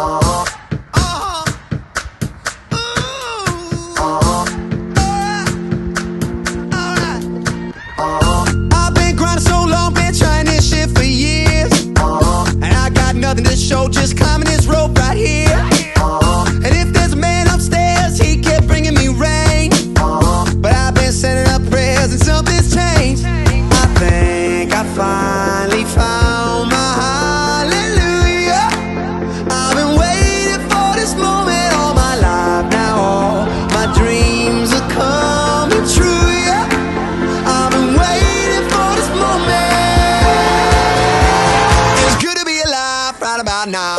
I've been grinding so long, been trying this shit for years, and I got nothing to show, just climbing this rope right here. And if there's a man upstairs, he kept bringing me rain, but I've been sending up prayers and something's changed. I think I finally found my hallelujah. I've been waiting for this moment all my life. Now all my dreams are coming true, yeah. I've been waiting for this moment. It's good to be alive right about now.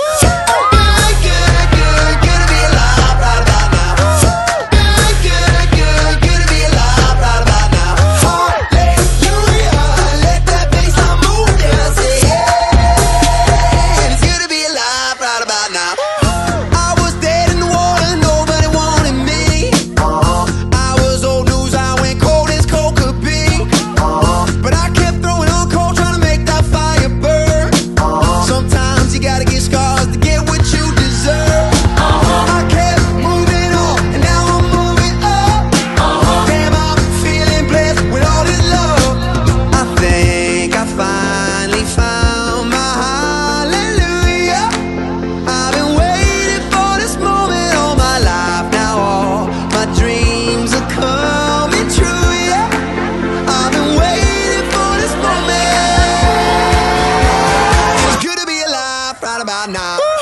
Right about now.